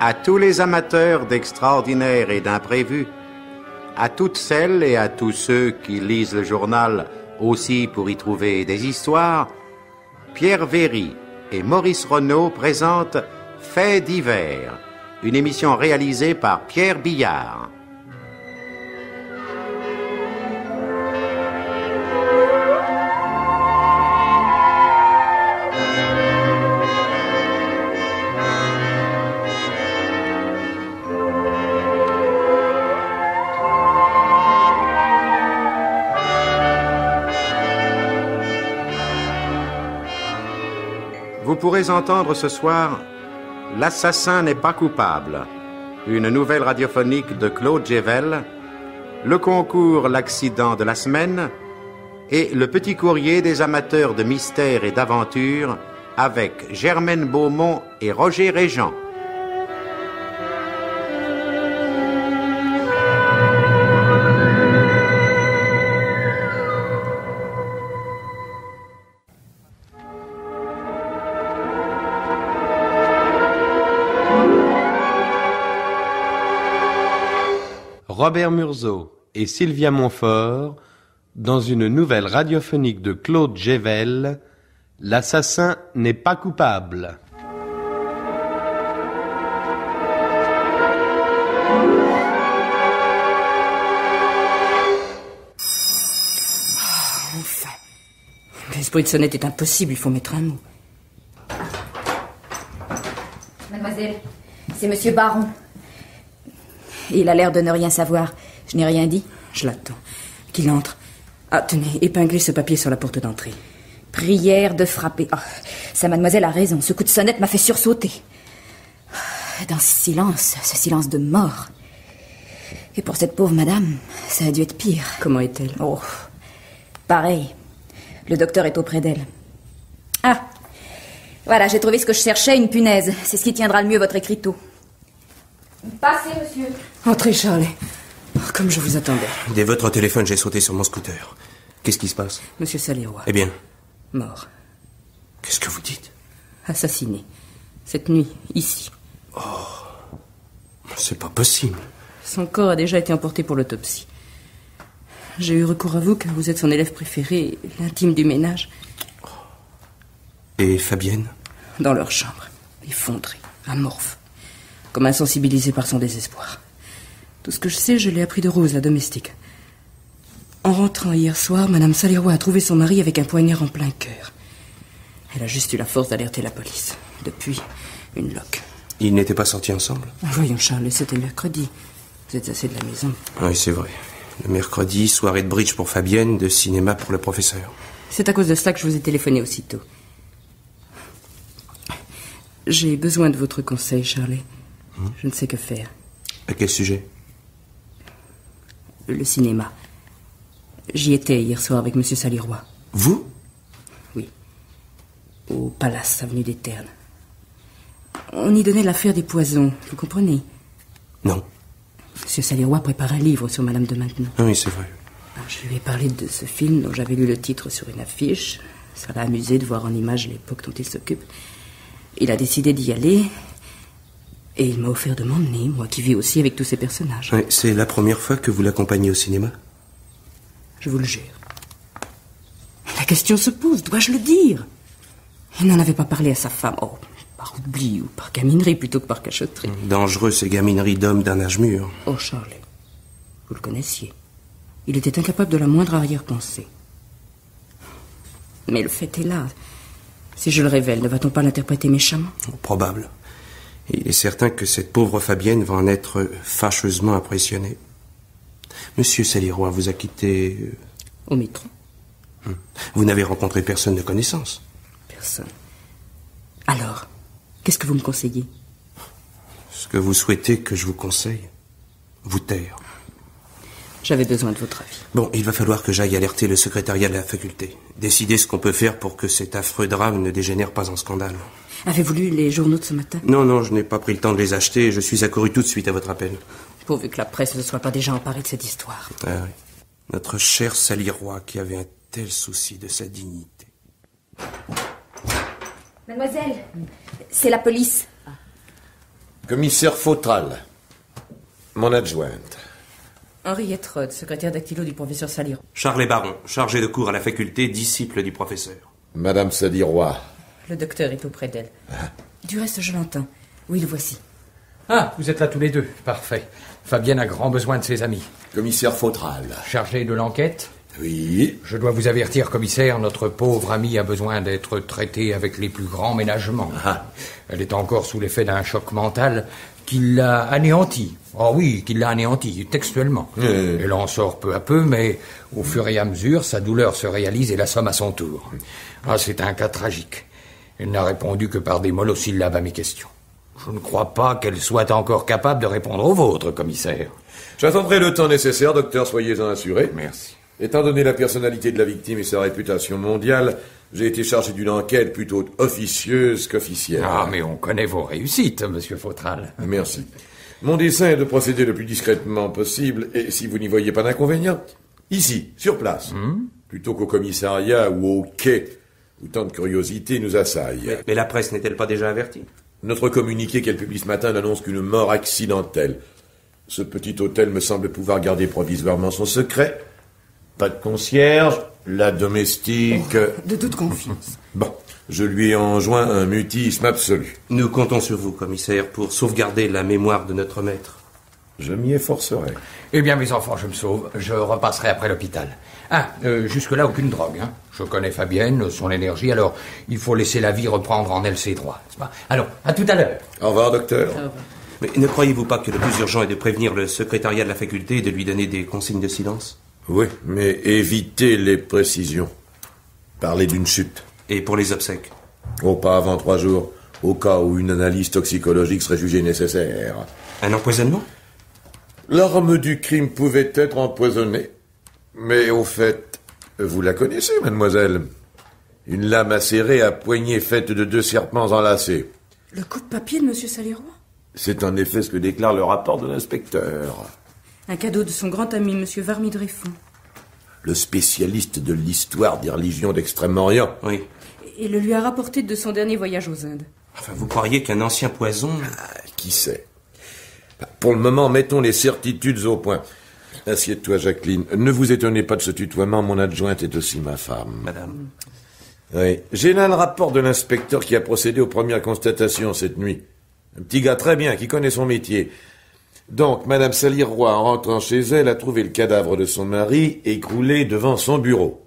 À tous les amateurs d'extraordinaire et d'imprévu, à toutes celles et à tous ceux qui lisent le journal aussi pour y trouver des histoires, Pierre Véry et Maurice Renaud présentent Faits divers, une émission réalisée par Pierre Billard. Vous pourrez entendre ce soir « L'assassin n'est pas coupable », une nouvelle radiophonique de Claude Gével, le concours L'accident de la semaine et le petit courrier des amateurs de mystère et d'aventure avec Germaine Beaumont et Roger Régent. Robert Murzeau et Sylvia Montfort dans une nouvelle radiophonique de Claude Gével, L'assassin n'est pas coupable. Enfin. Mais ce bruit de sonnette est impossible, il faut mettre un mot. Mademoiselle, c'est Monsieur Baron. Il a l'air de ne rien savoir. Je n'ai rien dit. Je l'attends. Qu'il entre. Ah, tenez, épinglez ce papier sur la porte d'entrée. Prière de frapper. Oh, sa mademoiselle a raison. Ce coup de sonnette m'a fait sursauter. Dans ce silence de mort. Et pour cette pauvre madame, ça a dû être pire. Comment est-elle? Oh, pareil. Le docteur est auprès d'elle. Ah, voilà, j'ai trouvé ce que je cherchais, une punaise. C'est ce qui tiendra le mieux votre écriteau. Passez, monsieur. Entrez, Charlie. Oh, comme je vous attendais. Dès votre téléphone, j'ai sauté sur mon scooter. Qu'est-ce qui se passe? Monsieur Saliroy. Eh bien? Mort. Qu'est-ce que vous dites? Assassiné. Cette nuit, ici. Oh, c'est pas possible. Son corps a déjà été emporté pour l'autopsie. J'ai eu recours à vous car vous êtes son élève préféré, l'intime du ménage. Et Fabienne? Dans leur chambre, effondrée, amorphe, comme insensibilisée par son désespoir. Tout ce que je sais, je l'ai appris de Rose, la domestique. En rentrant hier soir, Madame Saliroy a trouvé son mari avec un poignard en plein cœur. Elle a juste eu la force d'alerter la police. Depuis, une loque. Ils n'étaient pas sortis ensemble? Voyons, Charles, c'était mercredi. Vous êtes assez de la maison. Oui, c'est vrai. Le mercredi, soirée de bridge pour Fabienne, de cinéma pour le professeur. C'est à cause de cela que je vous ai téléphoné aussitôt. J'ai besoin de votre conseil, Charlie. Je ne sais que faire. À quel sujet? Le cinéma. J'y étais hier soir avec Monsieur Saliroy. Vous? Oui. Au Palace, avenue des Ternes. On y donnait l'affaire des poisons, vous comprenez? Non. Monsieur Saliroy prépare un livre sur Madame de Maintenon. Ah oui, c'est vrai. Alors, je lui ai parlé de ce film dont j'avais lu le titre sur une affiche. Ça l'a amusé de voir en image l'époque dont il s'occupe. Il a décidé d'y aller. Et il m'a offert de m'emmener, moi qui vis aussi avec tous ces personnages. Oui, c'est la première fois que vous l'accompagnez au cinéma? Je vous le jure. La question se pose, dois-je le dire? Il n'en avait pas parlé à sa femme. Oh, par oubli ou par gaminerie plutôt que par cachotterie. Dangereux, ces gamineries d'hommes d'un âge mûr. Oh, Charlie, vous le connaissiez. Il était incapable de la moindre arrière-pensée. Mais le fait est là. Si je le révèle, ne va-t-on pas l'interpréter méchamment? Probable. Et il est certain que cette pauvre Fabienne va en être fâcheusement impressionnée. Monsieur Saliroy vous a quitté... Au métro. Vous n'avez rencontré personne de connaissance? Personne. Alors, qu'est-ce que vous me conseillez? Ce que vous souhaitez que je vous conseille? Vous taire. J'avais besoin de votre avis. Bon, il va falloir que j'aille alerter le secrétariat de la faculté. Décider ce qu'on peut faire pour que cet affreux drame ne dégénère pas en scandale. Avez-vous lu les journaux de ce matin? Non, je n'ai pas pris le temps de les acheter et je suis accouru tout de suite à votre appel. Pourvu que la presse ne soit pas déjà emparée de cette histoire. Ah oui. Notre cher Saliroy qui avait un tel souci de sa dignité. Mademoiselle, c'est la police. Commissaire Fautral, mon adjointe. Henriette Rod, secrétaire dactylo du professeur Salirois. Charles Baron, chargé de cours à la faculté, disciple du professeur. Madame Salirois. Le docteur est auprès d'elle. Du reste, je l'entends. Oui, le voici. Ah, vous êtes là tous les deux. Parfait. Fabienne a grand besoin de ses amis. Commissaire Fautral. Chargé de l'enquête? Oui. Je dois vous avertir, commissaire, notre pauvre amie a besoin d'être traitée avec les plus grands ménagements. Elle est encore sous l'effet d'un choc mental qui l'a anéanti. Oh oui, qui l'a anéanti, textuellement. Elle en sort peu à peu, mais au fur et à mesure, sa douleur se réalise et l'assomme à son tour. Ah, c'est un cas tragique. Elle n'a répondu que par des monosyllabes à mes questions. Je ne crois pas qu'elle soit encore capable de répondre aux vôtres, commissaire. J'attendrai le temps nécessaire, docteur, soyez-en assuré. Merci. Étant donné la personnalité de la victime et sa réputation mondiale, j'ai été chargé d'une enquête plutôt officieuse qu'officielle. Ah, mais on connaît vos réussites, monsieur Fautral. Merci. Mon dessein est de procéder le plus discrètement possible, et si vous n'y voyez pas d'inconvénient, ici, sur place, plutôt qu'au commissariat ou au quai, où tant de curiosité nous assaille. Mais la presse n'est-elle pas déjà avertie? Notre communiqué qu'elle publie ce matin n'annonce qu'une mort accidentelle. Ce petit hôtel me semble pouvoir garder provisoirement son secret. Pas de concierge, la domestique... De toute confiance. Bon, je lui ai enjoint un mutisme absolu. Nous comptons sur vous, commissaire, pour sauvegarder la mémoire de notre maître. Je m'y efforcerai. Eh bien, mes enfants, je me sauve. Je repasserai après l'hôpital. Jusque-là, aucune drogue. Je connais Fabienne, son énergie, alors il faut laisser la vie reprendre en elle ses droits, n'est-ce pas? Alors, à tout à l'heure. Au revoir, docteur. Au revoir. Mais ne croyez-vous pas que le plus urgent est de prévenir le secrétariat de la faculté et de lui donner des consignes de silence? Oui, mais évitez les précisions. Parlez d'une chute. Et pour les obsèques? Oh, pas avant 3 jours, au cas où une analyse toxicologique serait jugée nécessaire. Un empoisonnement? L'arme du crime pouvait être empoisonnée. Mais au fait, vous la connaissez, mademoiselle. Une lame acérée à poignée faite de 2 serpents enlacés. Le coup de papier de M. Salirois? C'est en effet ce que déclare le rapport de l'inspecteur. Un cadeau de son grand ami, M. Varmy-Dreyfond. Le spécialiste de l'histoire des religions d'Extrême-Orient. Oui. Et le lui a rapporté de son dernier voyage aux Indes. Enfin, vous croiriez qu'un ancien poison... Qui sait? Pour le moment, mettons les certitudes au point. Assieds-toi, Jacqueline. Ne vous étonnez pas de ce tutoiement, mon adjointe est aussi ma femme. Madame. Oui. J'ai là le rapport de l'inspecteur qui a procédé aux premières constatations cette nuit. Un petit gars très bien, qui connaît son métier. Donc, Madame Salirois, en rentrant chez elle, a trouvé le cadavre de son mari écroulé devant son bureau.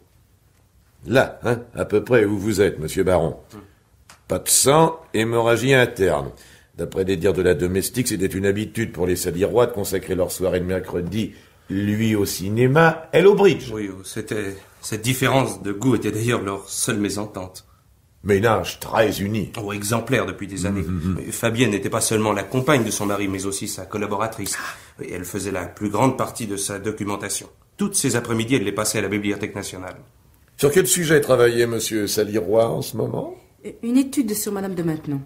Là, à peu près où vous êtes, monsieur Baron. Pas de sang, hémorragie interne. D'après les dires de la domestique, c'était une habitude pour les Salirois de consacrer leur soirée de mercredi, lui au cinéma, elle au bridge. Oui, cette différence de goût était d'ailleurs leur seule mésentente. Ménage très uni. Oh, exemplaire depuis des années. Fabienne n'était pas seulement la compagne de son mari, mais aussi sa collaboratrice. Et elle faisait la plus grande partie de sa documentation. Toutes ces après-midi, elle les passait à la Bibliothèque nationale. Sur quel sujet travaillait monsieur Salirois en ce moment? Une étude sur Madame de Maintenon.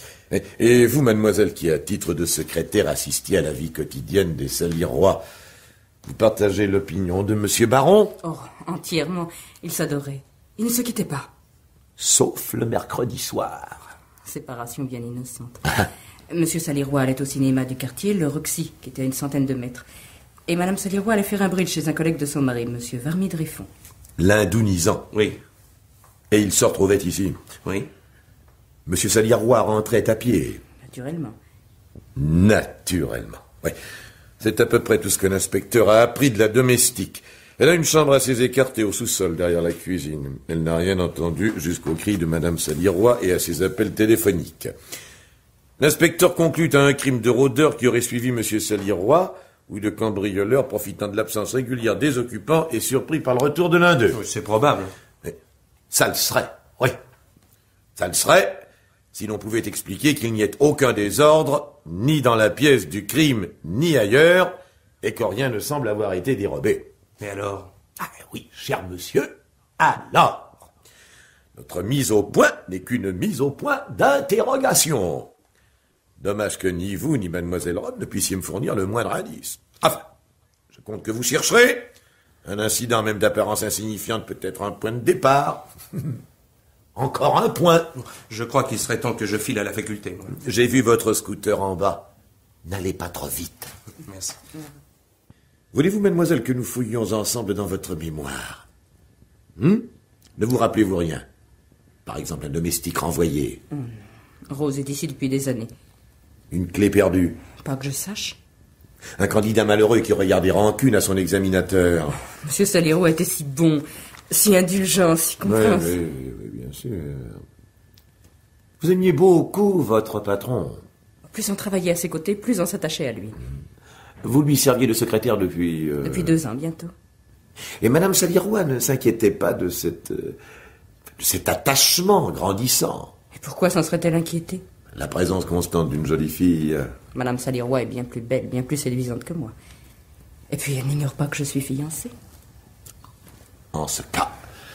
Et vous, mademoiselle, qui à titre de secrétaire assistiez à la vie quotidienne des Salirois, vous partagez l'opinion de monsieur Baron? Oh, entièrement. Ils s'adoraient. Ils ne se quittaient pas. Sauf le mercredi soir. Séparation bien innocente. Monsieur Salirois allait au cinéma du quartier, le Roxy, qui était à une centaine de mètres. Et Madame Salirois allait faire un bridge chez un collègue de son mari, Monsieur Varmy-Dreyfond. L'indounisant. Oui. Et il se retrouvait ici. Oui. Monsieur Salirois rentrait à pied. Naturellement. Naturellement. Oui. C'est à peu près tout ce que l'inspecteur a appris de la domestique. Elle a une chambre assez écartée au sous-sol derrière la cuisine. Elle n'a rien entendu jusqu'aux cris de Madame Salirois et à ses appels téléphoniques. L'inspecteur conclut à un crime de rôdeur qui aurait suivi monsieur Salirois ou de cambrioleur profitant de l'absence régulière des occupants et surpris par le retour de l'un d'eux. Oui, c'est probable. Mais ça le serait, oui. Ça le serait si l'on pouvait expliquer qu'il n'y ait aucun désordre, ni dans la pièce du crime, ni ailleurs, et que rien ne semble avoir été dérobé. Mais alors? Ah oui, cher monsieur, alors, notre mise au point n'est qu'une mise au point d'interrogation. Dommage que ni vous, ni mademoiselle Rod ne puissiez me fournir le moindre indice. Enfin, je compte que vous chercherez. Un incident, même d'apparence insignifiante, peut être un point de départ. Encore un point. Je crois qu'il serait temps que je file à la faculté. Moi. J'ai vu votre scooter en bas. N'allez pas trop vite. Merci. Voulez-vous, mademoiselle, que nous fouillions ensemble dans votre mémoire? Ne vous rappelez-vous rien? Par exemple, un domestique renvoyé. Rose est ici depuis des années. Une clé perdue. Pas que je sache. Un candidat malheureux qui aurait gardé rancune à son examinateur. Monsieur Saliero a été si bon, si indulgent, si compréhensif. Oui, bien sûr. Vous aimiez beaucoup votre patron. Plus on travaillait à ses côtés, plus on s'attachait à lui. Vous lui serviez de secrétaire depuis... Depuis 2 ans, bientôt. Et Madame Salirois ne s'inquiétait pas de cet attachement grandissant. Et pourquoi s'en serait-elle inquiétée? La présence constante d'une jolie fille... Madame Salirois est bien plus belle, bien plus séduisante que moi. Et puis elle n'ignore pas que je suis fiancée. En ce cas...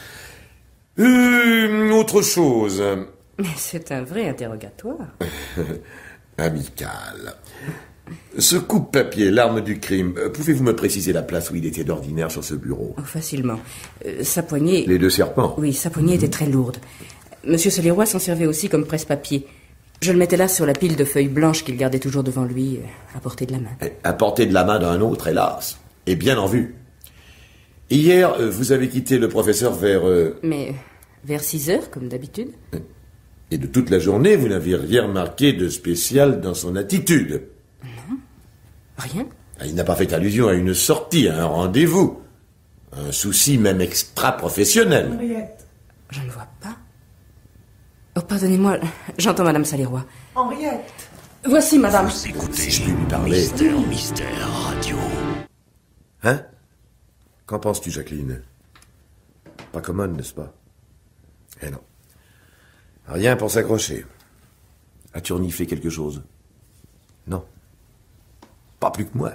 autre chose... Mais c'est un vrai interrogatoire. Amical. Ce coupe-papier, l'arme du crime, pouvez-vous me préciser la place où il était d'ordinaire sur ce bureau? Oh, facilement. Sa poignée... Les 2 serpents? Oui, sa poignée était très lourde. Monsieur Salirois s'en servait aussi comme presse-papier. Je le mettais là sur la pile de feuilles blanches qu'il gardait toujours devant lui, à portée de la main. À portée de la main d'un autre, hélas. Et bien en vue. Hier, vous avez quitté le professeur vers... Mais vers 6 heures, comme d'habitude. Et de toute la journée, vous n'avez rien remarqué de spécial dans son attitude? Non, rien. Il n'a pas fait allusion à une sortie, à un rendez-vous. Un souci même extra-professionnel. Henriette. Je ne vois pas. Oh, pardonnez-moi, j'entends Madame Salirois. Henriette. Voici, Madame. Vous écoutez Je peux lui parler. Mystère Radio. Hein? Qu'en penses-tu, Jacqueline? Pas commode, n'est-ce pas? Eh non. Rien pour s'accrocher. As-tu reniflé quelque chose? Non. Pas plus que moi.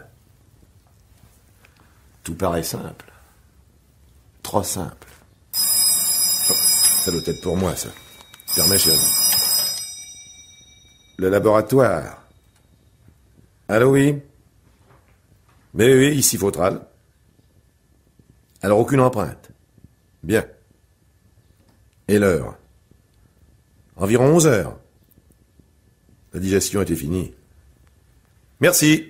Tout paraît simple. Trop simple. Oh, ça doit être pour moi, ça. Permets, chérie. Le laboratoire. Allô, oui? Mais oui, ici Vautral. Alors, aucune empreinte. Bien. Et l'heure? Environ 11 heures. La digestion était finie. Merci.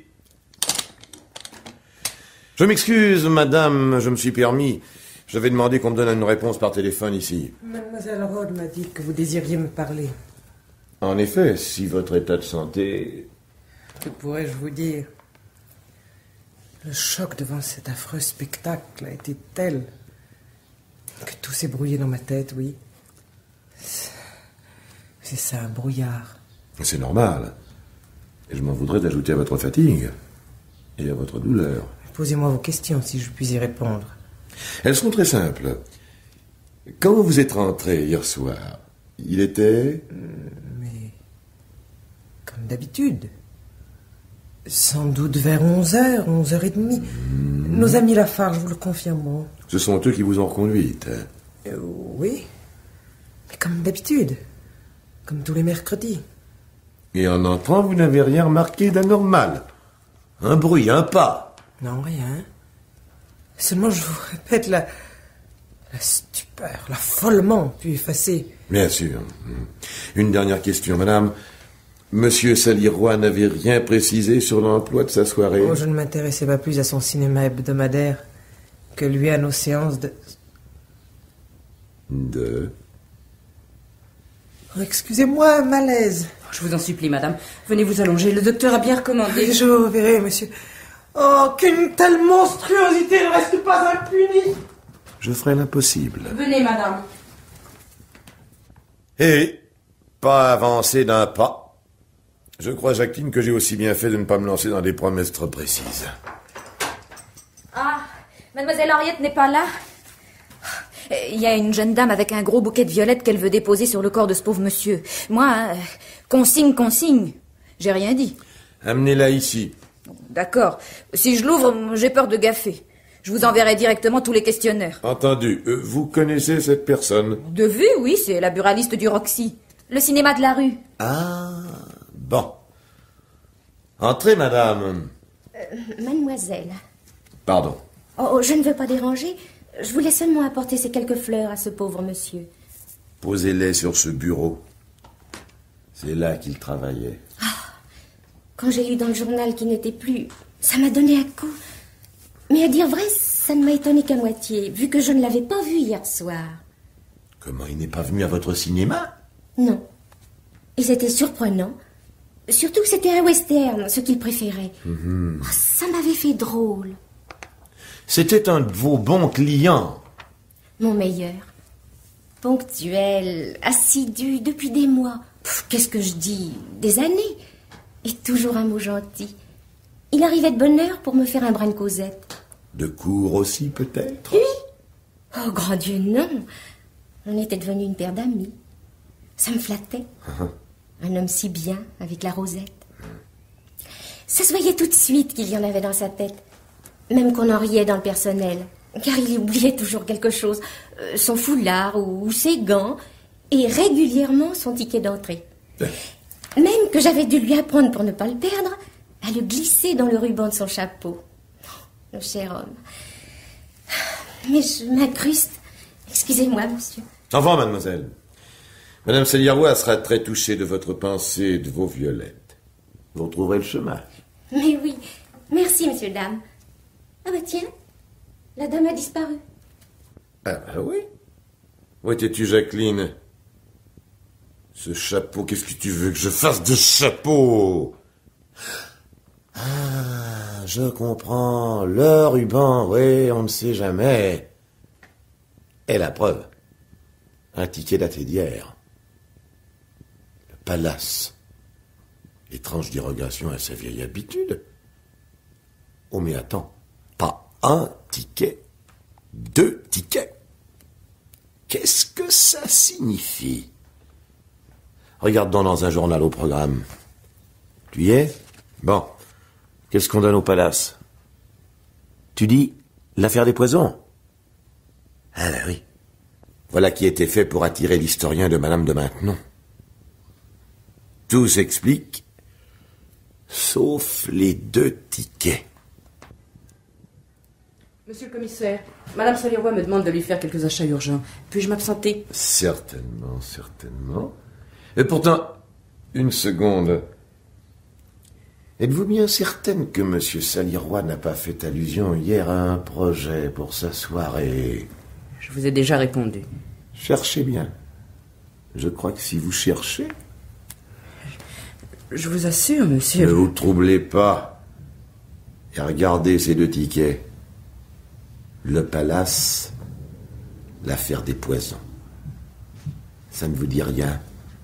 Je m'excuse, madame, je me suis permis. J'avais demandé qu'on me donne une réponse par téléphone ici. Mademoiselle Rode m'a dit que vous désiriez me parler. En effet, si votre état de santé... Que pourrais-je vous dire? Le choc devant cet affreux spectacle a été tel que tout s'est brouillé dans ma tête, oui. C'est ça, un brouillard. C'est normal. Et je m'en voudrais d'ajouter à votre fatigue et à votre douleur. Posez-moi vos questions, si je puis y répondre. Elles sont très simples. Quand vous êtes rentré hier soir, il était... Mais... comme d'habitude. Sans doute vers 11h, 11h30. Nos amis Lafarge vous le confirmeront. Ce sont eux qui vous ont reconduite. Oui. Mais comme d'habitude. Comme tous les mercredis. Et en entrant, vous n'avez rien remarqué d'anormal? Un bruit, un pas? Non, rien. Seulement, je vous répète, la stupeur, l'affolement pu effacer. Bien sûr. Une dernière question, madame. Monsieur Salirois n'avait rien précisé sur l'emploi de sa soirée? Oh, je ne m'intéressais pas plus à son cinéma hebdomadaire que lui à nos séances de... Oh, excusez-moi, malaise. Je vous en supplie, madame. Venez vous allonger. Le docteur a bien recommandé. Je vous verrai, monsieur. Oh, qu'une telle monstruosité ne reste pas impunie. Je ferai l'impossible. Venez, madame. Et, pas avancer d'un pas. Je crois, Jacqueline, que j'ai aussi bien fait de ne pas me lancer dans des promesses trop précises. Ah, mademoiselle Henriette n'est pas là? Il y a une jeune dame avec un gros bouquet de violettes qu'elle veut déposer sur le corps de ce pauvre monsieur. Moi, consigne. J'ai rien dit. Amenez-la ici. D'accord. Si je l'ouvre, j'ai peur de gaffer. Je vous enverrai directement tous les questionnaires. Entendu. Vous connaissez cette personne? De vue, oui, c'est la buraliste du Roxy. Le cinéma de la rue. Ah, bon. Entrez, madame. Mademoiselle. Pardon. Oh, je ne veux pas déranger. Je voulais seulement apporter ces quelques fleurs à ce pauvre monsieur. Posez-les sur ce bureau. C'est là qu'il travaillait. Quand j'ai lu dans le journal qu'il n'était plus, ça m'a donné un coup. Mais à dire vrai, ça ne m'a étonné qu'à moitié, vu que je ne l'avais pas vu hier soir. Comment il n'est pas venu à votre cinéma? Non. Et c'était surprenant. Surtout que c'était un western, ce qu'il préférait. Ça m'avait fait drôle. C'était un de vos bons clients. Mon meilleur. Ponctuel, assidu, depuis des mois. Qu'est-ce que je dis? Des années. Et toujours un mot gentil. Il arrivait de bonne heure pour me faire un brin de causette. De cours aussi, peut-être? Oui. Oh, grand Dieu, non. On était devenus une paire d'amis. Ça me flattait. Un homme si bien, avec la rosette. Ça se voyait tout de suite qu'il y en avait dans sa tête. Même qu'on en riait dans le personnel. Car il oubliait toujours quelque chose. Son foulard ou ses gants. Et régulièrement son ticket d'entrée. Même que j'avais dû lui apprendre, pour ne pas le perdre, à le glisser dans le ruban de son chapeau. Le cher homme. Mais je m'incruste. Excusez-moi, monsieur. Au revoir, mademoiselle. Madame Salier-Roy sera très touchée de votre pensée et de vos violettes. Vous retrouverez le chemin. Mais oui. Merci, monsieur, dame. Ah bah tiens, la dame a disparu. Ah oui? Où étais-tu, Jacqueline? Ce chapeau, qu'est-ce que tu veux que je fasse de ce chapeau? Ah, je comprends. Le ruban, oui, on ne sait jamais. Et la preuve, un ticket daté d'hier. Le palace. Étrange dérogation à sa vieille habitude. Oh, mais attends, pas un ticket, 2 tickets. Qu'est-ce que ça signifie? Regarde donc dans un journal au programme. Tu y es? Bon. Qu'est-ce qu'on donne au palace? Tu dis l'affaire des poisons? Ah ben oui. Voilà qui était fait pour attirer l'historien de Madame de Maintenon. Tout s'explique, sauf les 2 tickets. Monsieur le commissaire, Madame Salier-Roy me demande de lui faire quelques achats urgents. Puis-je m'absenter? Certainement, certainement. Et pourtant, une seconde. Êtes-vous bien certaine que Monsieur Salier-Roy n'a pas fait allusion hier à un projet pour sa soirée? Je vous ai déjà répondu. Cherchez bien. Je crois que si vous cherchez... Je vous assure, monsieur... Ne vous troublez pas. Et regardez ces 2 tickets. Le palace, l'affaire des poisons. Ça ne vous dit rien?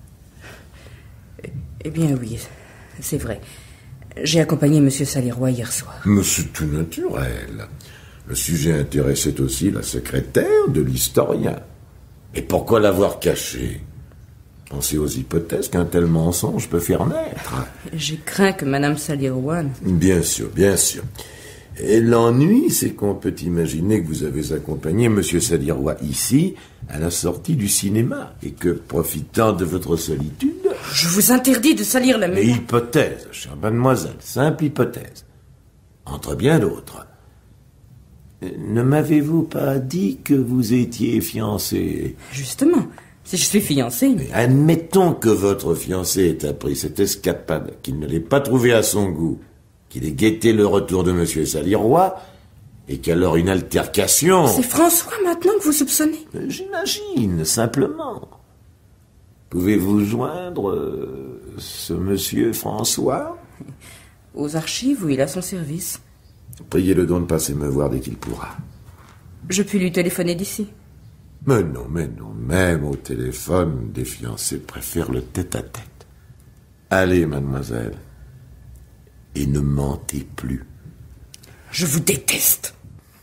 Eh bien oui, c'est vrai. J'ai accompagné Monsieur Salier-Roy hier soir. Mais c'est tout naturel. Le sujet intéressait aussi la secrétaire de l'historien. Et pourquoi l'avoir caché? Pensez aux hypothèses qu'un tel mensonge peut faire naître. J'ai craint que Madame Salier-Roy... Bien sûr, bien sûr. Et l'ennui, c'est qu'on peut imaginer que vous avez accompagné Monsieur Salier-Roy ici, à la sortie du cinéma, et que, profitant de votre solitude... Je vous interdis de salir la mémoire. Hypothèse, chère mademoiselle, simple hypothèse. Entre bien d'autres. Ne m'avez-vous pas dit que vous étiez fiancé? Justement, si je suis fiancée... Mais admettons que votre fiancé ait appris cette escapade, qu'il ne l'ait pas trouvée à son goût, qu'il ait guetté le retour de Monsieur Salier-Roy, et qu'alors une altercation... C'est François maintenant que vous soupçonnez? J'imagine, simplement. Pouvez-vous joindre ce monsieur François? Aux archives où il a son service. Priez-le donc de passer me voir dès qu'il pourra. Je puis lui téléphoner d'ici. Mais non, même au téléphone, des fiancés préfèrent le tête-à-tête. Allez, mademoiselle. Et ne mentez plus. Je vous déteste.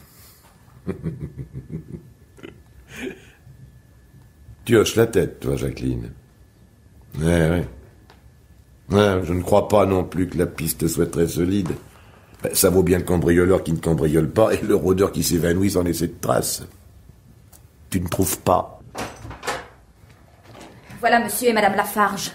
Tu hoches la tête, toi, Jacqueline. Ouais. Je ne crois pas non plus que la piste soit très solide. Ça vaut bien le cambrioleur qui ne cambriole pas et le rôdeur qui s'évanouit sans laisser de traces. Tu ne trouves pas? Voilà monsieur et madame Lafarge.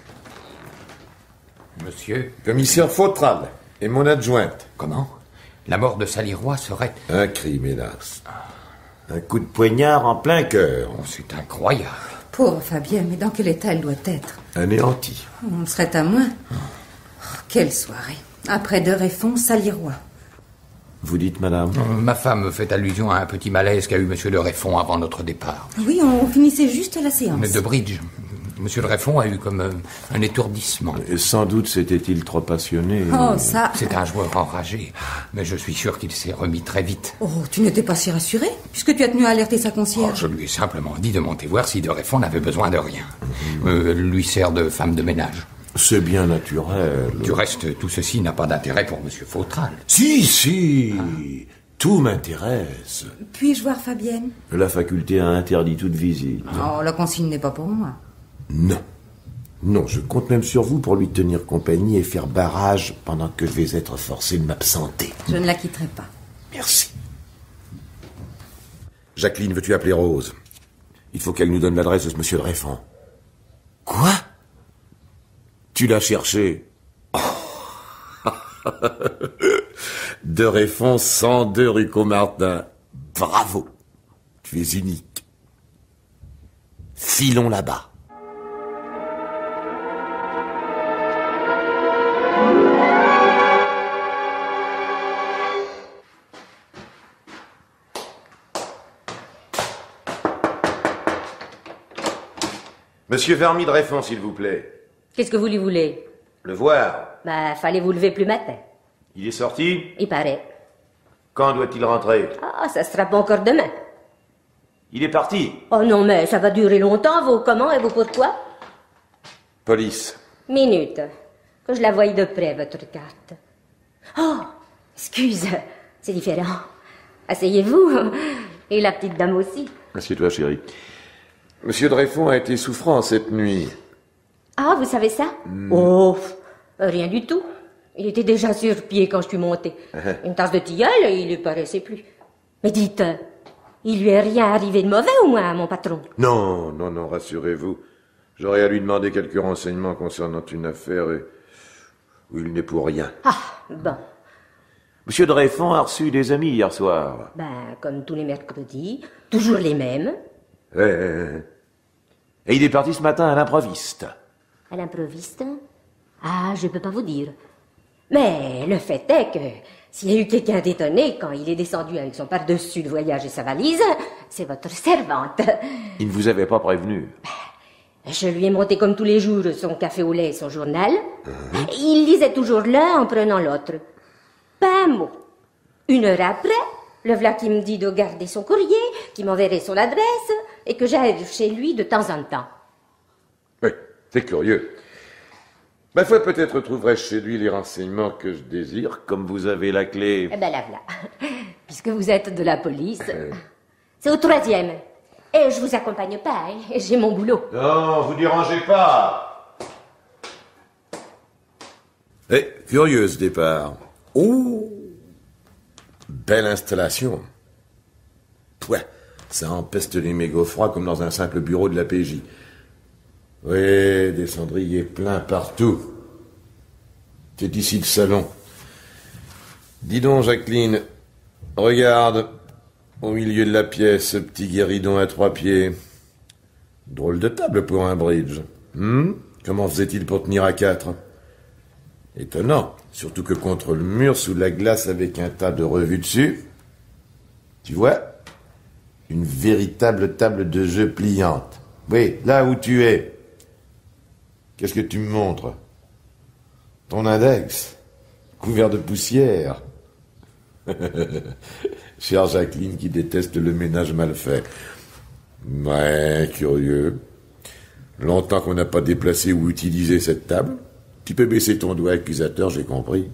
Monsieur? Commissaire Fautral et mon adjointe. Comment? La mort de Salier-Roy serait... Un crime, hélas. Un coup de poignard en plein cœur. Oh, c'est incroyable. Pauvre Fabienne, mais dans quel état elle doit être? Anéantie. On serait à moins. Oh, quelle soirée. Après De Réfon, Salirois. Vous dites, madame? Ma femme fait allusion à un petit malaise qu'a eu monsieur de Réfon avant notre départ. Oui, on finissait juste la séance. Mais de bridge. Monsieur de Réfon a eu comme un étourdissement. Et sans doute s'était-il trop passionné. Oh, ça... C'est un joueur enragé, mais je suis sûr qu'il s'est remis très vite. Oh, tu n'étais pas si rassuré, puisque tu as tenu à alerter sa Oh, concierge. je lui ai simplement dit de monter voir si de Réfon n'avait besoin de rien. Lui sert de femme de ménage. C'est bien naturel. Du reste, tout ceci n'a pas d'intérêt pour monsieur Fautral. Si, tout m'intéresse. Puis-je voir Fabienne? La faculté a interdit toute visite. Oh, la consigne n'est pas pour moi. Non, je compte même sur vous pour lui tenir compagnie et faire barrage pendant que je vais être forcé de m'absenter. Je ne la quitterai pas. Merci. Jacqueline, veux-tu appeler Rose? Il faut qu'elle nous donne l'adresse de ce monsieur de Réfon. Quoi? Tu l'as cherché? De Réfon, 102 rue Caumartin. Bravo. Tu es unique. Filons là-bas. Monsieur Vermy de Réfon, s'il vous plaît. Qu'est-ce que vous lui voulez? Le voir. Bah, fallait vous lever plus matin. Il est sorti? Il paraît. Quand doit-il rentrer? Ah, ça sera pas encore demain. Il est parti. Oh non, mais ça va durer longtemps, vos comment et vos pourquoi? Police. Minute. Que je la voie de près, votre carte. Oh, excuse, c'est différent. Asseyez-vous. Et la petite dame aussi. Assieds-toi, chérie. Monsieur de Réfon a été souffrant cette nuit. Ah, vous savez ça? Oh, rien du tout. Il était déjà sur pied quand je suis montée. Une tasse de tilleul et il ne paraissait plus. Mais dites, il lui est rien arrivé de mauvais au moins, mon patron? Non, rassurez-vous. J'aurais à lui demander quelques renseignements concernant une affaire où il n'est pour rien. Ah, bon. Monsieur de Réfon a reçu des amis hier soir. Ben, comme tous les mercredis, toujours les mêmes. Et il est parti ce matin à l'improviste. À l'improviste? Ah, je peux pas vous dire. Mais le fait est que s'il y a eu quelqu'un d'étonné quand il est descendu avec son pardessus de voyage et sa valise, c'est votre servante. Il ne vous avait pas prévenu? Je lui ai monté comme tous les jours son café au lait et son journal. Il lisait toujours l'un en prenant l'autre. Pas un mot. Une heure après, le voilà qui me dit de garder son courrier, qui m'enverrait son adresse et que j'aille chez lui de temps en temps. Oui, c'est curieux. Ma foi, peut-être trouverai-je chez lui les renseignements que je désire, comme vous avez la clé. Eh ben la voilà. Puisque vous êtes de la police. C'est au 3e. Et je vous accompagne pas, hein. J'ai mon boulot. Non, vous dérangez pas. Curieux ce départ. Oh, belle installation. Ouais, ça empeste les mégots froids comme dans un simple bureau de la PJ. Oui, des cendriers pleins partout. C'est ici le salon. Dis donc, Jacqueline, regarde, au milieu de la pièce, ce petit guéridon à 3 pieds. Drôle de table pour un bridge. Comment faisait-il pour tenir à 4? Étonnant, surtout que contre le mur, sous la glace avec un tas de revues dessus, tu vois, une véritable table de jeu pliante. Oui, là où tu es. Qu'est-ce que tu me montres? Ton index, couvert de poussière. Chère Jacqueline qui déteste le ménage mal fait. Ouais, curieux. Longtemps qu'on n'a pas déplacé ou utilisé cette table. Tu peux baisser ton doigt accusateur, j'ai compris.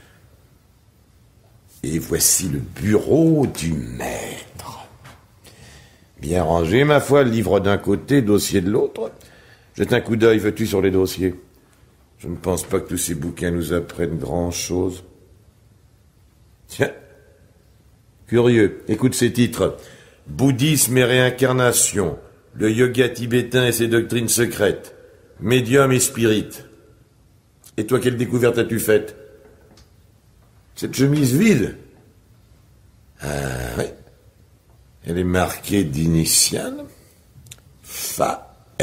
Et voici le bureau du maître. Bien rangé, ma foi, livre d'un côté, dossier de l'autre. Jette un coup d'œil, veux-tu, sur les dossiers? Je ne pense pas que tous ces bouquins nous apprennent grand-chose. Tiens, curieux, écoute ces titres. Bouddhisme et réincarnation, le yoga tibétain et ses doctrines secrètes, médium et spirit. Et toi, quelle découverte as-tu faite? Cette chemise vide? Ah oui. Elle est marquée d'initiales. Fa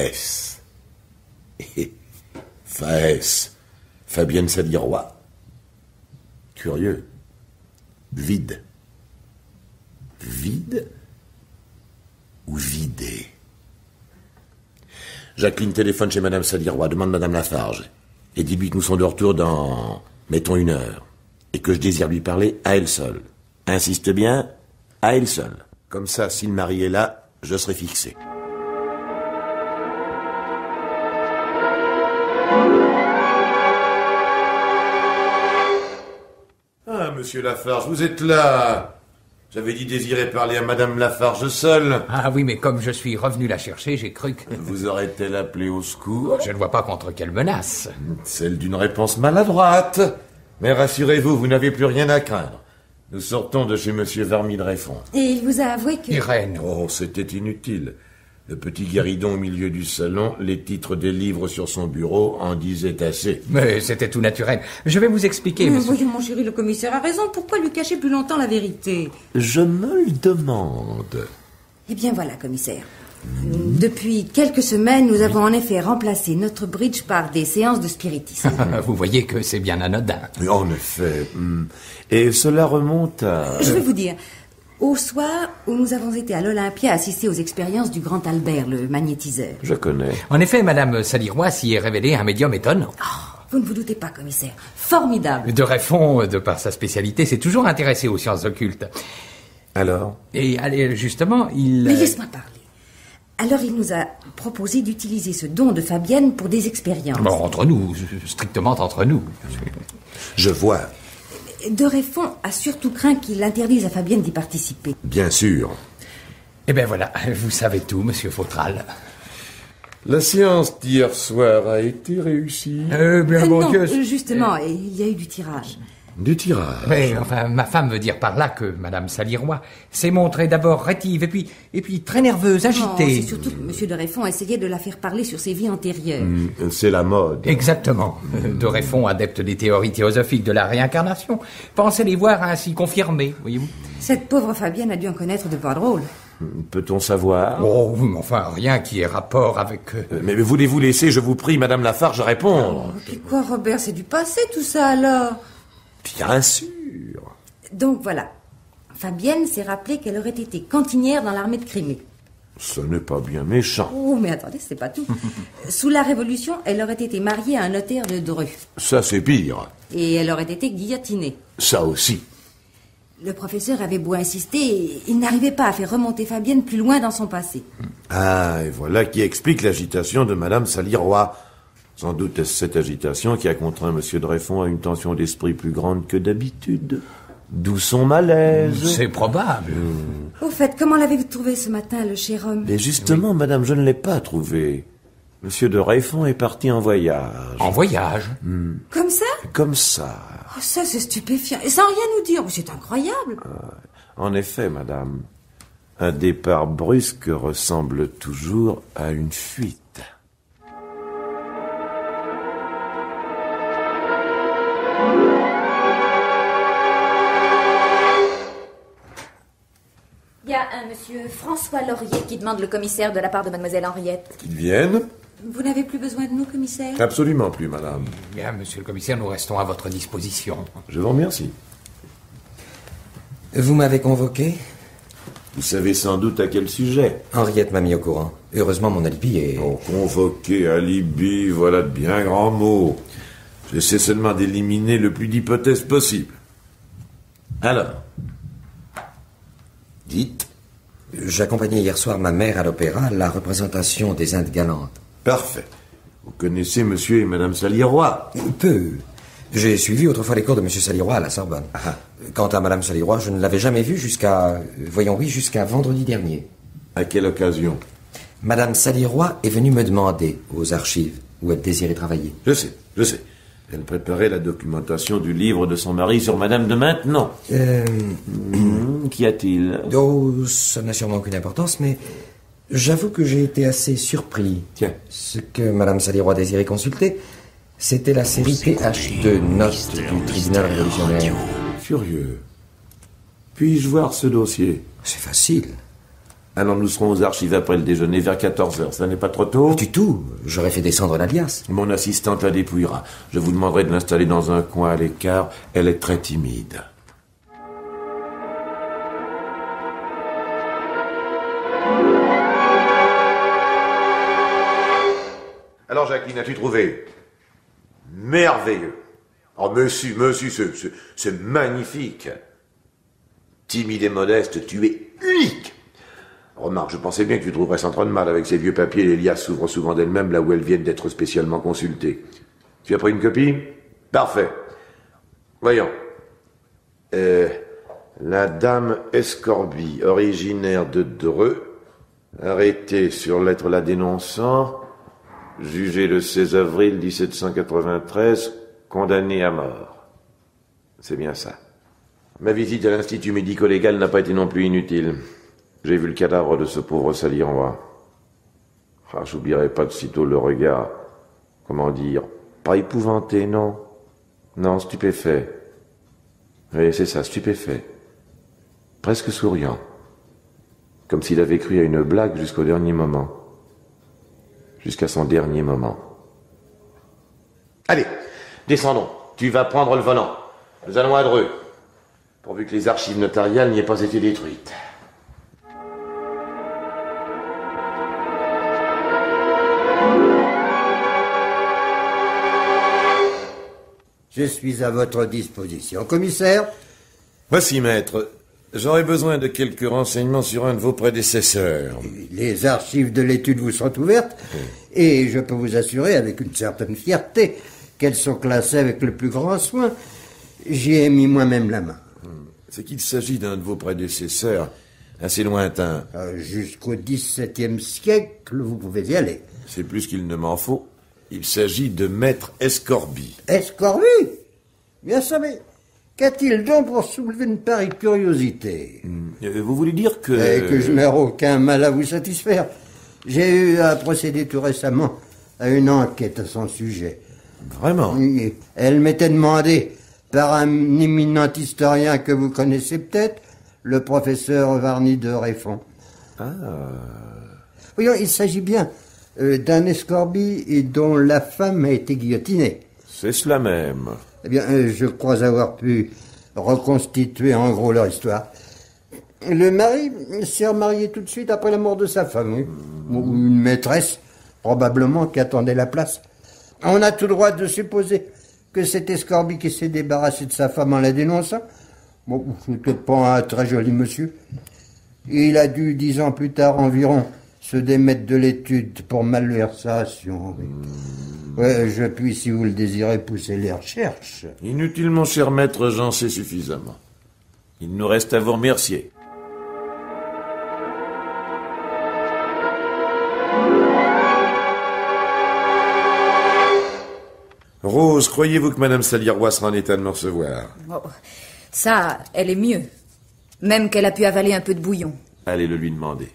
Faès. Fabienne Saliroy. Curieux. Vide. Vide ou vidé? Jacqueline téléphone chez Madame Saliroy, demande Madame Lafarge. Et dis-lui que nous sommes de retour dans, mettons, 1 heure. Et que je désire lui parler à elle seule. Insiste bien, à elle seule. Comme ça, si le mari est là, je serai fixé. Ah, monsieur Lafarge, vous êtes là. J'avais dit désirer parler à Madame Lafarge seule. Ah oui, mais comme je suis revenu la chercher, j'ai cru que... Vous aurait-elle appelé au secours? Je ne vois pas contre quelle menace. Celle d'une réponse maladroite. Mais rassurez-vous, vous n'avez plus rien à craindre. Nous sortons de chez Monsieur Varmy-Dreyfond. Et il vous a avoué que... Irène. Oh, c'était inutile. Le petit guéridon au milieu du salon, les titres des livres sur son bureau en disaient assez. Mais c'était tout naturel. Je vais vous expliquer, monsieur. Voyons, mon chéri, le commissaire a raison. Pourquoi lui cacher plus longtemps la vérité? Je me le demande. Eh bien voilà, commissaire. Depuis quelques semaines, nous avons en effet remplacé notre bridge par des séances de spiritisme. Vous voyez que c'est bien anodin. En effet. Et cela remonte à... Je vais vous dire, au soir où nous avons été à l'Olympia assister aux expériences du grand Albert, le magnétiseur. Je connais. En effet, Madame Saliroy s'y est révélée un médium étonnant. Oh, vous ne vous doutez pas, commissaire. Formidable. Dreyfond, de par sa spécialité, s'est toujours intéressé aux sciences occultes. Alors? Et allez, justement, il... Mais laisse-moi parler. Alors il nous a proposé d'utiliser ce don de Fabienne pour des expériences. Bon, entre nous, strictement entre nous. Je vois. Dreyfond a surtout craint qu'il interdise à Fabienne d'y participer. Bien sûr. Eh bien voilà, vous savez tout, monsieur Fautral. La séance d'hier soir a été réussie. Bien bon non, Dieu. justement, il y a eu du tirage. Du tirage. Mais enfin, ma femme veut dire par là que Madame Saliroy s'est montrée d'abord rétive et puis très nerveuse, agitée. Non, c'est surtout que M. Dreyfond essayait de la faire parler sur ses vies antérieures. C'est la mode. Exactement. Dreyfond, adepte des théories théosophiques de la réincarnation, pensait les voir ainsi confirmées, voyez-vous. Cette pauvre Fabienne a dû en connaître de pas drôles. Peut-on savoir? Oh, oui, mais enfin, rien qui ait rapport avec... Mais voulez-vous laisser, je vous prie, Madame Lafarge, répondre? Puis quoi, Robert, c'est du passé tout ça alors? Bien sûr. Donc voilà. Fabienne s'est rappelé qu'elle aurait été cantinière dans l'armée de Crimée. Ce n'est pas bien méchant. Oh, mais attendez, c'est pas tout. Sous la Révolution, elle aurait été mariée à un notaire de Dreux. Ça, c'est pire. Et elle aurait été guillotinée. Ça aussi. Le professeur avait beau insister, il n'arrivait pas à faire remonter Fabienne plus loin dans son passé. Ah, et voilà qui explique l'agitation de Madame Saliroy. Sans doute est-ce cette agitation qui a contraint M. Dreyfond à une tension d'esprit plus grande que d'habitude. D'où son malaise. C'est probable. Au fait, comment l'avez-vous trouvé ce matin, le cher homme? Mais justement, madame, je ne l'ai pas trouvé. M. Dreyfond est parti en voyage. En voyage? Comme ça? Comme ça. Oh, ça, c'est stupéfiant. Et sans rien nous dire. C'est incroyable. En effet, madame, un départ brusque ressemble toujours à une fuite. Il y a un monsieur François Laurier qui demande le commissaire de la part de mademoiselle Henriette. Qu'ils viennent? Vous n'avez plus besoin de nous, commissaire? Absolument plus, madame. Bien, monsieur le commissaire, nous restons à votre disposition. Je vous remercie. Vous m'avez convoqué? Vous savez sans doute à quel sujet. Henriette m'a mis au courant. Heureusement, mon alibi est... Oh, convoqué, alibi, voilà de bien grands mots. J'essaie seulement d'éliminer le plus d'hypothèses possible. Alors, dites. J'accompagnais hier soir ma mère à l'opéra à la représentation des Indes galantes. Parfait. Vous connaissez monsieur et madame Saliroy? Peu. J'ai suivi autrefois les cours de monsieur Saliroy à la Sorbonne. Quant à madame Saliroy, je ne l'avais jamais vue jusqu'à vendredi dernier. À quelle occasion? Madame Saliroy est venue me demander aux archives où elle désirait travailler. Je sais. Elle préparait la documentation du livre de son mari sur madame de Maintenon. Qu'y a-t-il? Oh, ça n'a sûrement aucune importance, mais j'avoue que j'ai été assez surpris. Tiens. Ce que madame Saliroy désirait consulter, c'était la série PH de notes du tribunal révolutionnaire. Curieux. Puis-je voir ce dossier? C'est facile. Alors nous serons aux archives après le déjeuner vers 14h. Ça n'est pas trop tôt? Du tout. J'aurais fait descendre l'alias. Mon assistante la dépouillera. Je vous demanderai de l'installer dans un coin à l'écart. Elle est très timide. Alors Jacqueline, as-tu trouvé? Merveilleux. Oh monsieur, c'est magnifique. Timide et modeste, tu es unique. Remarque, je pensais bien que tu trouverais sans trop de mal. Avec ces vieux papiers, les liasses s'ouvrent souvent d'elles-mêmes là où elles viennent d'être spécialement consultées. Tu as pris une copie? Parfait. Voyons. La dame Escorbi, originaire de Dreux, arrêtée sur lettre la dénonçant, jugée le 16 avril 1793, condamnée à mort. C'est bien ça. Ma visite à l'Institut médico-légal n'a pas été non plus inutile. J'ai vu le cadavre de ce pauvre Salirois. Ah, j'oublierai pas de sitôt le regard, comment dire, pas épouvanté, non. Non, stupéfait. Oui, c'est ça, stupéfait. Presque souriant. Comme s'il avait cru à une blague jusqu'au dernier moment. Jusqu'à son dernier moment. Allez, descendons. Tu vas prendre le volant. Nous allons à Dreux. Pourvu que les archives notariales n'y aient pas été détruites. Je suis à votre disposition. Commissaire? Voici, maître. J'aurais besoin de quelques renseignements sur un de vos prédécesseurs. Les archives de l'étude vous sont ouvertes, et je peux vous assurer avec une certaine fierté qu'elles sont classées avec le plus grand soin. J'y ai mis moi-même la main. C'est qu'il s'agit d'un de vos prédécesseurs assez lointain. Jusqu'au XVIIe siècle, vous pouvez y aller. C'est plus qu'il ne m'en faut. Il s'agit de maître Escorbi. Escorbi? Bien sûr, mais qu'a-t-il donc pour soulever une pareille curiosité? Vous voulez dire que... Que je n'aurai aucun mal à vous satisfaire. J'ai eu à procéder tout récemment à une enquête à son sujet. Vraiment? Oui. Elle m'était demandée par un éminent historien que vous connaissez peut-être, le professeur Varny de Réfond. Ah. Voyons, il s'agit bien d'un Escorbi dont la femme a été guillotinée. C'est cela même. Eh bien, je crois avoir pu reconstituer en gros leur histoire. Le mari s'est remarié tout de suite après la mort de sa femme, oui. Ou une maîtresse, probablement, qui attendait la place. On a tout droit de supposer que c'est Escorbi qui s'est débarrassé de sa femme en la dénonçant. Bon, c'était pas un très joli monsieur. Il a dû, 10 ans plus tard environ, se démettre de l'étude pour malversation. Oui. Ouais, je puis, si vous le désirez, pousser les recherches. Inutile, mon cher maître, j'en sais suffisamment. Il nous reste à vous remercier. Rose, croyez-vous que Madame Salirois sera en état de me recevoir? Oh, ça, elle est mieux. Même qu'elle a pu avaler un peu de bouillon. Allez le lui demander.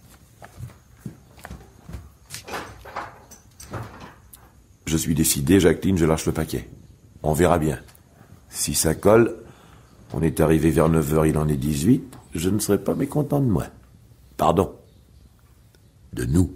Je suis décidé, Jacqueline, je lâche le paquet. On verra bien. Si ça colle, on est arrivé vers 9h, il en est 18, je ne serai pas mécontent de moi. Pardon. De nous.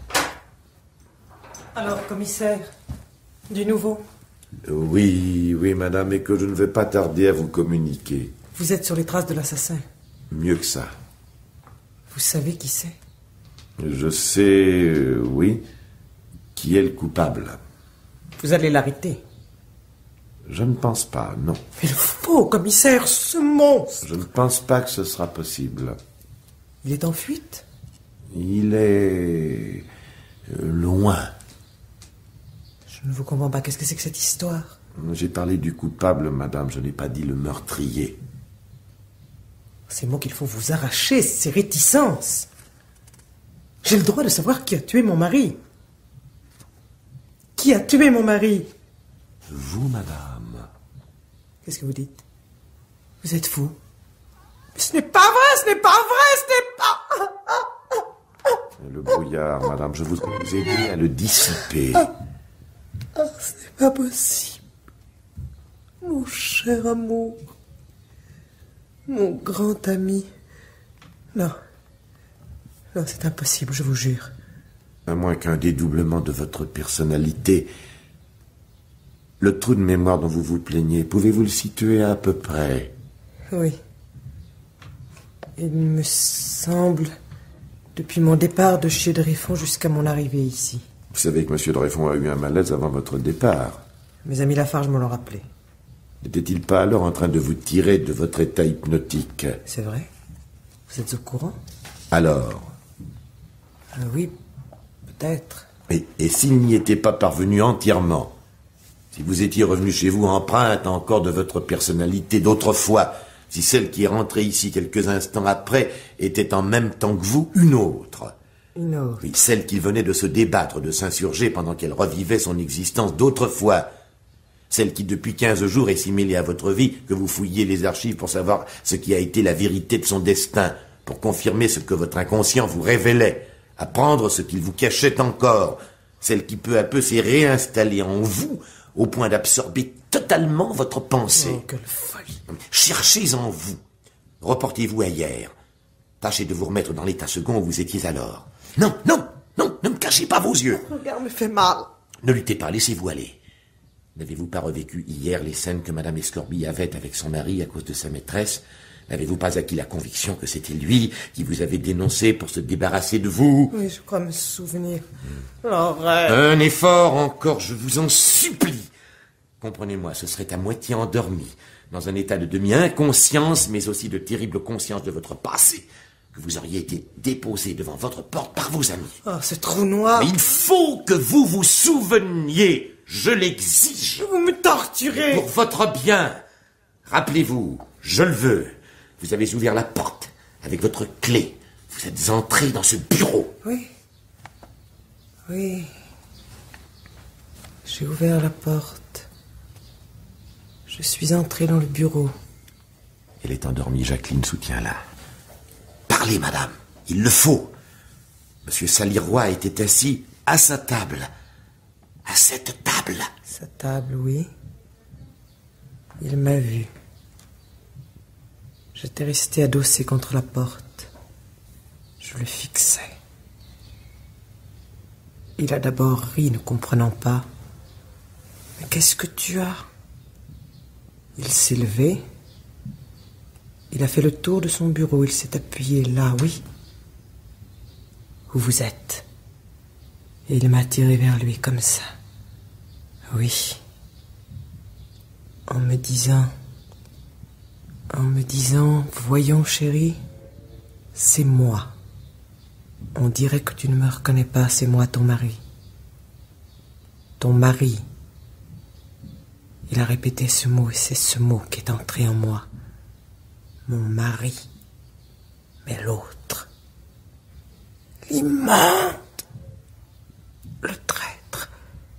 Alors, commissaire, du nouveau? Oui, madame, et que je ne vais pas tarder à vous communiquer. Vous êtes sur les traces de l'assassin. Mieux que ça. Vous savez qui c'est? Je sais, oui, qui est le coupable. Vous allez l'arrêter? Je ne pense pas, non. Il faut, commissaire, ce monstre! Je ne pense pas que ce sera possible. Il est en fuite? Il est... loin. Je ne vous comprends pas. Qu'est-ce que c'est que cette histoire? J'ai parlé du coupable, madame. Je n'ai pas dit le meurtrier. C'est moi qu'il faut vous arracher, ces réticences. J'ai le droit de savoir qui a tué mon mari. Qui a tué mon mari? Vous, madame. Qu'est-ce que vous dites? Vous êtes fou. Mais ce n'est pas vrai, ce n'est pas vrai, ce n'est pas... Le brouillard, madame, je vous ai dit à le dissiper. Ce n'est pas possible. Mon cher amour. Mon grand ami. Non. Non, c'est impossible, je vous jure. À moins qu'un dédoublement de votre personnalité. Le trou de mémoire dont vous vous plaignez, pouvez-vous le situer à peu près? Oui. Il me semble, depuis mon départ de chez Dreyfond jusqu'à mon arrivée ici. Vous savez que M. Dreyfond a eu un malaise avant votre départ. Mes amis Lafarge me l'ont rappelé. N'était-il pas alors en train de vous tirer de votre état hypnotique? C'est vrai? Vous êtes au courant? Alors? Oui, peut-être. Et s'il n'y était pas parvenu entièrement? Si vous étiez revenu chez vous empreinte encore de votre personnalité d'autrefois, si celle qui est rentrée ici quelques instants après était en même temps que vous une autre? Une autre? Oui, celle qui venait de se débattre, de s'insurger pendant qu'elle revivait son existence d'autrefois. Celle qui depuis 15 jours est si mêlée à votre vie que vous fouillez les archives pour savoir ce qui a été la vérité de son destin, pour confirmer ce que votre inconscient vous révélait, apprendre ce qu'il vous cachait encore. Celle qui peu à peu s'est réinstallée en vous, au point d'absorber totalement votre pensée. Oh, quelle folie! Cherchez en vous. Reportez-vous à hier. Tâchez de vous remettre dans l'état second où vous étiez alors. Non, non, non, ne me cachez pas vos yeux. Mon regard me fait mal. Ne luttez pas, laissez-vous aller. N'avez-vous pas revécu hier les scènes que Madame Escorby avait avec son mari à cause de sa maîtresse? N'avez-vous pas acquis la conviction que c'était lui qui vous avait dénoncé pour se débarrasser de vous? Oui, je crois me souvenir. L'horreur. Un effort encore, je vous en supplie. Comprenez-moi, ce serait à moitié endormi, dans un état de demi-inconscience, mais aussi de terrible conscience de votre passé, que vous auriez été déposé devant votre porte par vos amis. Oh, ce trou noir. Mais il faut que vous vous souveniez. Je l'exige. Vous me torturez. Pour votre bien. Rappelez-vous, je le veux. Vous avez ouvert la porte avec votre clé. Vous êtes entré dans ce bureau. Oui. Oui. J'ai ouvert la porte. Je suis entré dans le bureau. Elle est endormie, Jacqueline, soutiens-la. Parlez, madame. Il le faut. Monsieur Saliroy était assis à sa table. À cette table. Sa table, oui. Il m'a vu. J'étais resté adossé contre la porte. Je le fixais. Il a d'abord ri, ne comprenant pas. Mais qu'est-ce que tu as? Il s'est levé. Il a fait le tour de son bureau. Il s'est appuyé là, oui. Où vous êtes. Et il m'a tiré vers lui comme ça. Oui. En me disant, voyons chérie, c'est moi. On dirait que tu ne me reconnais pas, c'est moi ton mari. Ton mari. Il a répété ce mot et c'est ce mot qui est entré en moi. Mon mari. Mais l'autre. L'immonde. Le traître.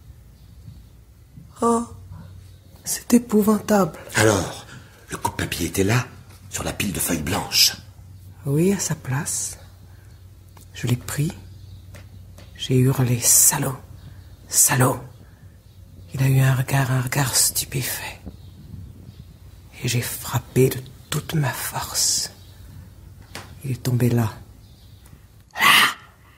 Oh, c'est épouvantable. Alors, le coup de papier était là, sur la pile de feuilles blanches. Oui, à sa place. Je l'ai pris. J'ai hurlé, salaud, salaud. Il a eu un regard stupéfait. Et j'ai frappé de toute ma force. Il est tombé là. Là.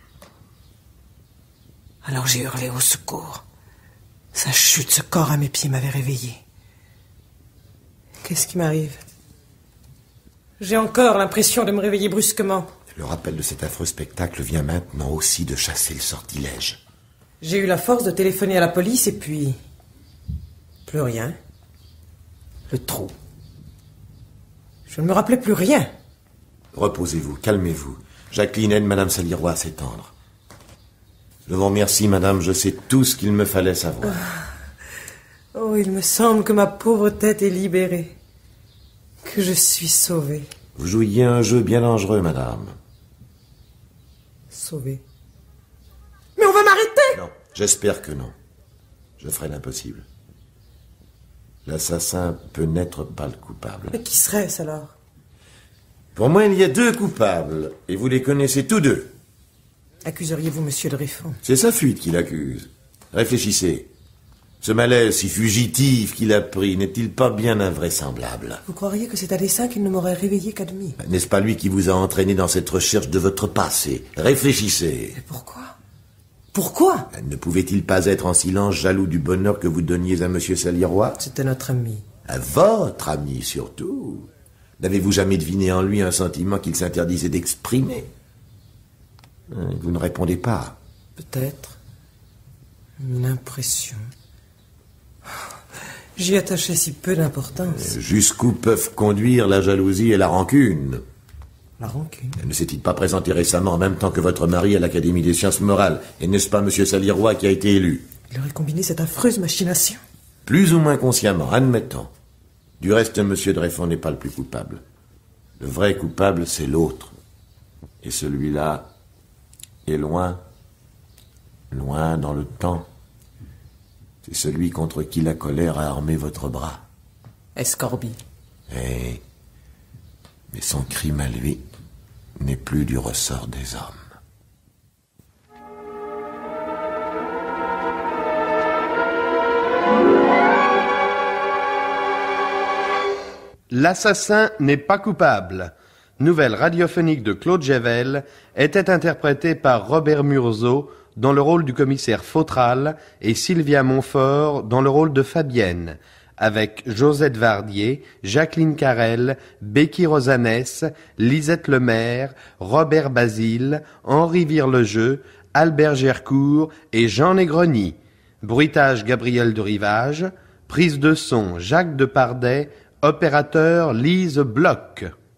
Alors j'ai hurlé au secours. Sa chute, ce corps à mes pieds m'avait réveillé. Qu'est-ce qui m'arrive? J'ai encore l'impression de me réveiller brusquement. Le rappel de cet affreux spectacle vient maintenant aussi de chasser le sortilège. J'ai eu la force de téléphoner à la police et puis... plus rien. Le trou. Je ne me rappelais plus rien. Reposez-vous, calmez-vous. Jacqueline aide Madame Saliroy à s'étendre. Je vous remercie, madame, je sais tout ce qu'il me fallait savoir. Oh, il me semble que ma pauvre tête est libérée. Que je suis sauvée. Vous jouiez un jeu bien dangereux, madame. Sauvée. Mais on va m'arrêter! Non, j'espère que non. Je ferai l'impossible. L'assassin peut n'être pas le coupable. Mais qui serait-ce alors? Pour moi, il y a deux coupables, et vous les connaissez tous deux. Accuseriez-vous Monsieur Dreyfond? C'est sa fuite qui l'accuse. Réfléchissez. Ce malaise si fugitif qu'il a pris n'est-il pas bien invraisemblable? Vous croiriez que c'est à dessein qu'il ne m'aurait réveillé qu'à demi? N'est-ce pas lui qui vous a entraîné dans cette recherche de votre passé? Réfléchissez. Mais pourquoi? Pourquoi? Ne pouvait-il pas être en silence jaloux du bonheur que vous donniez à M. Saliroy? C'était notre ami. À votre ami, surtout. N'avez-vous jamais deviné en lui un sentiment qu'il s'interdisait d'exprimer? Vous ne répondez pas. Peut-être. Une impression. J'y attachais si peu d'importance. Jusqu'où peuvent conduire la jalousie et la rancune? La rancune? Ne s'est-il pas présenté récemment en même temps que votre mari à l'Académie des sciences morales? Et n'est-ce pas M. Saliroy qui a été élu? Il aurait combiné cette affreuse machination. Plus ou moins consciemment, admettons. Du reste, M. Dreyfond n'est pas le plus coupable. Le vrai coupable, c'est l'autre. Et celui-là est loin, loin dans le temps. C'est celui contre qui la colère a armé votre bras. Escorbi. Mais son crime à lui n'est plus du ressort des hommes. L'assassin n'est pas coupable. Nouvelle radiophonique de Claude Gével était interprétée par Robert Murzeau dans le rôle du commissaire Fautral et Sylvia Montfort dans le rôle de Fabienne, avec Josette Vardier, Jacqueline Carrel, Becky Rosanès, Lisette Lemaire, Robert Basile, Henri Virlejeu, Albert Gercourt et Jean Negroni. Bruitage Gabriel de Rivage, prise de son Jacques Depardet, opérateur Lise Bloch.